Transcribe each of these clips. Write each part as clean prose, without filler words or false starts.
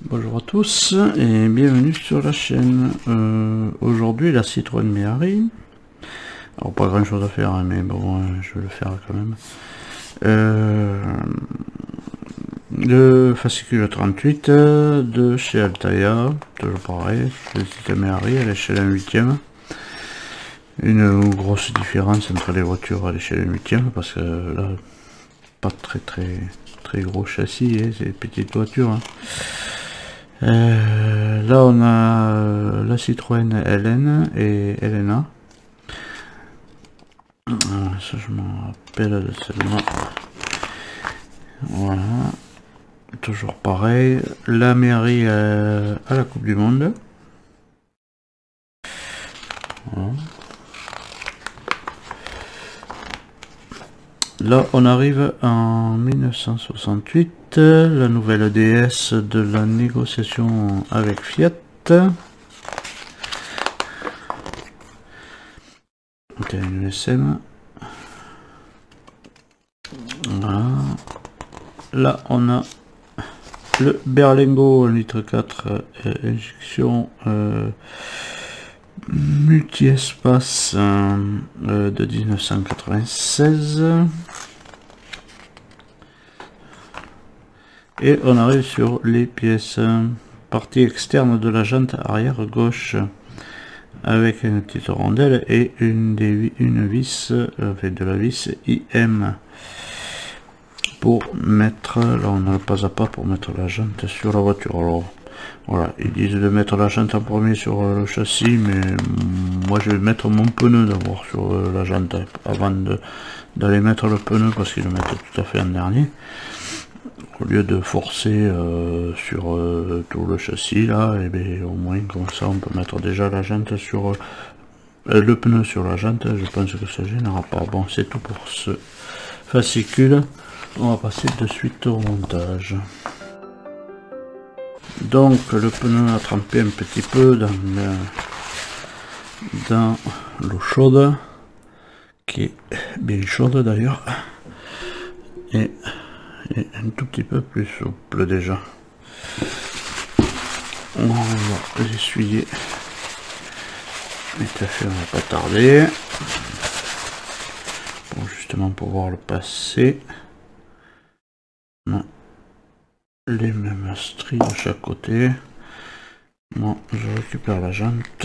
Bonjour à tous et bienvenue sur la chaîne. Aujourd'hui la Citroën Méhari. Alors pas grand chose à faire hein, mais bon je vais le faire quand même. Le fascicule 38 de chez Altaïa, toujours pareil, le Citroën Méhari à l'échelle 1/8. Une grosse différence entre les voitures à l'échelle 1/8 parce que là pas très gros châssis, hein, c'est des petites voitures. Hein. Là on a la Citroën LN et LNA. Ça je m'en rappelle de celle-là. Voilà. Toujours pareil. La Méhari à la Coupe du Monde. Voilà. Là on arrive en 1968. La nouvelle DS de la négociation avec Fiat. Ok, une SM. Voilà. Là on a le Berlingo litre 4 injection multi-espace de 1996. Et on arrive sur les pièces. Partie externe de la jante arrière gauche avec une petite rondelle et une vis, de la vis IM pour mettre, là on a le pas à pas pour mettre la jante sur la voiture. Alors voilà, ils disent de mettre la jante en premier sur le châssis, mais moi je vais mettre mon pneu d'abord sur la jante avant d'aller mettre le pneu parce qu'ils le mettent tout à fait en dernier. Au lieu de forcer sur tout le châssis là, et bien au moins comme ça on peut mettre déjà la jante sur le pneu sur la jante. Je pense que ça gênera pas. Bon, c'est tout pour ce fascicule. On va passer de suite au montage. Donc le pneu a trempé un petit peu dans l'eau chaude, qui est bien chaude d'ailleurs, et un tout petit peu plus souple déjà. On va l'essuyer. Vite fait, on va pas tarder. Pour justement pouvoir le passer. On a les mêmes stries de chaque côté. Moi, je récupère la jante.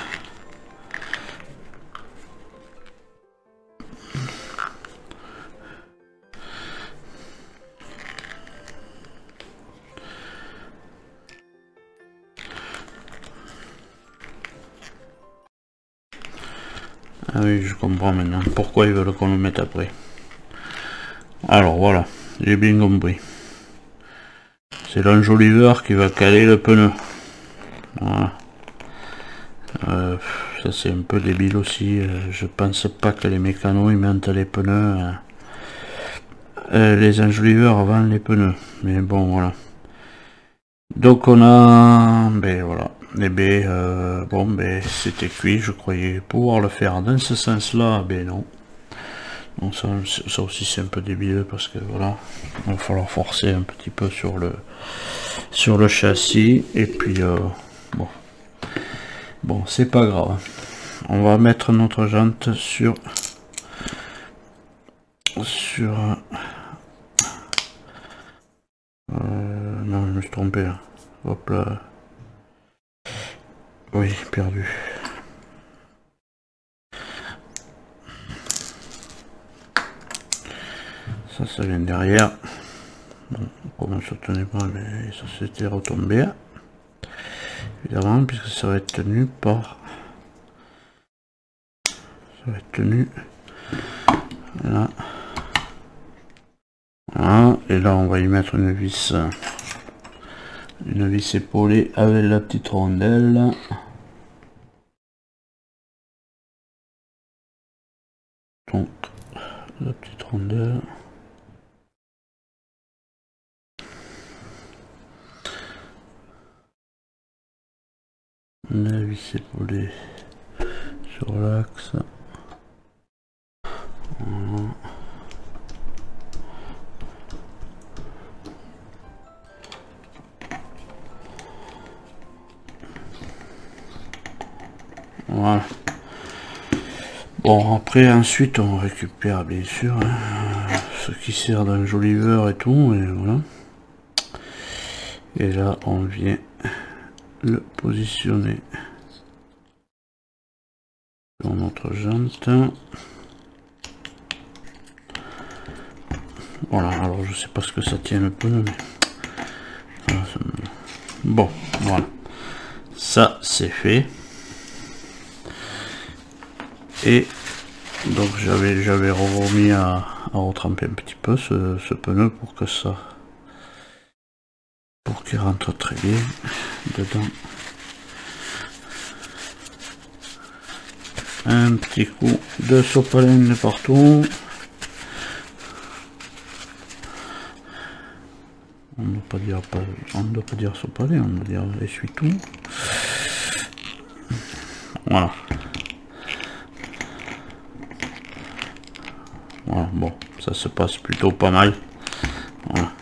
Ah oui, je comprends maintenant pourquoi ils veulent qu'on le mette après. Alors voilà, j'ai bien compris. C'est l'enjoliveur qui va caler le pneu. Voilà. Ça c'est un peu débile aussi. Je pense pas que les mécanos ils mettent les pneus, les enjoliveurs avant les pneus. Mais bon voilà. Donc on a, ben voilà. Et ben bon ben c'était cuit. Je croyais pouvoir le faire dans ce sens-là. Ben non. Donc ça aussi c'est un peu débile parce que voilà, il va falloir forcer un petit peu sur le châssis et puis bon c'est pas grave. On va mettre notre jante sur non, je me suis trompé là. Hop là. Oui, perdu. Ça vient derrière. Bon, comme on se tenait pas, mais ça s'était retombé. Évidemment, puisque ça va être tenu par... Ça va être tenu là. Voilà. Et là, on va y mettre une vis épaulée avec la petite rondelle. Donc, la petite rondelle. La vis épaulée sur l'axe. Voilà. Voilà. Bon, après, ensuite, on récupère bien sûr ce qui sert d'enjoliveur et tout, et voilà. Et là, on vient le positionner sur notre jante. Voilà, alors je sais pas ce que ça tient le pneu, mais voilà, bon, voilà, ça c'est fait. Et donc j'avais remis à retremper un petit peu ce pneu pour que ça, pour qu'il rentre très bien dedans. Un petit coup de sopalin partout. On ne doit pas dire sopalin, on doit dire essuie-tout. Voilà. Voilà, bon, ça se passe plutôt pas mal. Voilà.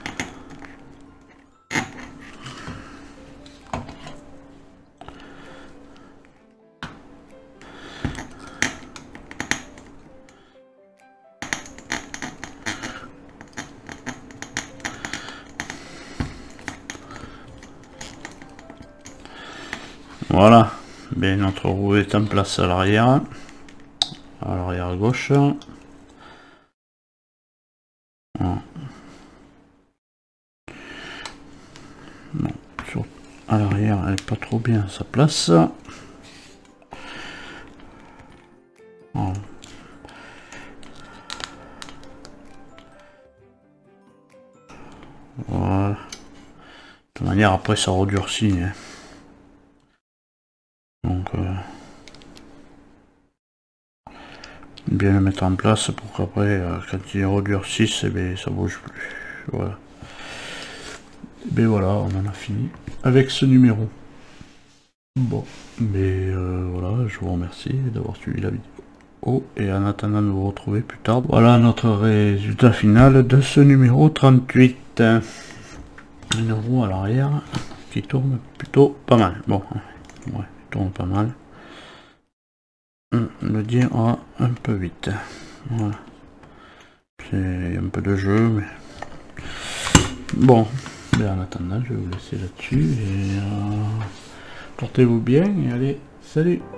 Voilà, bien, notre roue est en place à l'arrière gauche. Voilà. Non, à l'arrière, elle n'est pas trop bien à sa place. Voilà. Voilà. De toute manière, après ça redurcit. Hein. Donc, bien le mettre en place pour qu'après, quand il redurcisse, eh bien, ça bouge plus. Voilà. Et bien voilà, on en a fini avec ce numéro. Bon, mais voilà, je vous remercie d'avoir suivi la vidéo. Et en attendant de vous retrouver plus tard, voilà notre résultat final de ce numéro 38. Une roue à l'arrière qui tourne plutôt pas mal. Bon, ouais, il tourne pas mal. Le dira un peu vite. Voilà. C'est un peu de jeu, mais bon. Mais en attendant, je vais vous laisser là-dessus et portez-vous bien et allez, salut!